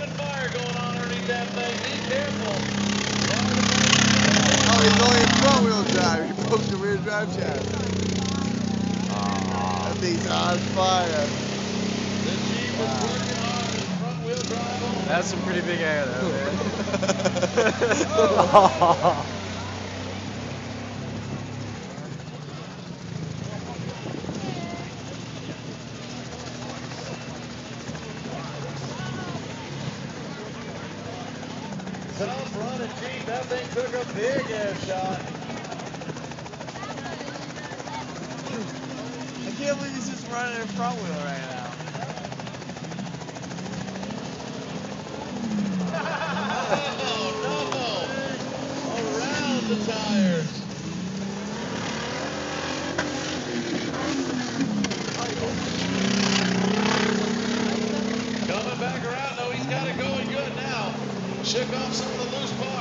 rapid fire going on underneath that thing. Be careful. Oh, he's only in front wheel drive. He broke the rear drive shaft. That thing's on fire. The Jeep is working hard in front wheel drive only. That's some pretty big air there, man. Tough running Jeep. That thing took a big air shot. I can't believe he's just running in front wheel right now. Oh, no. Around the tires. Coming back around. No, he's got it going good now. Shook off some of the loose parts.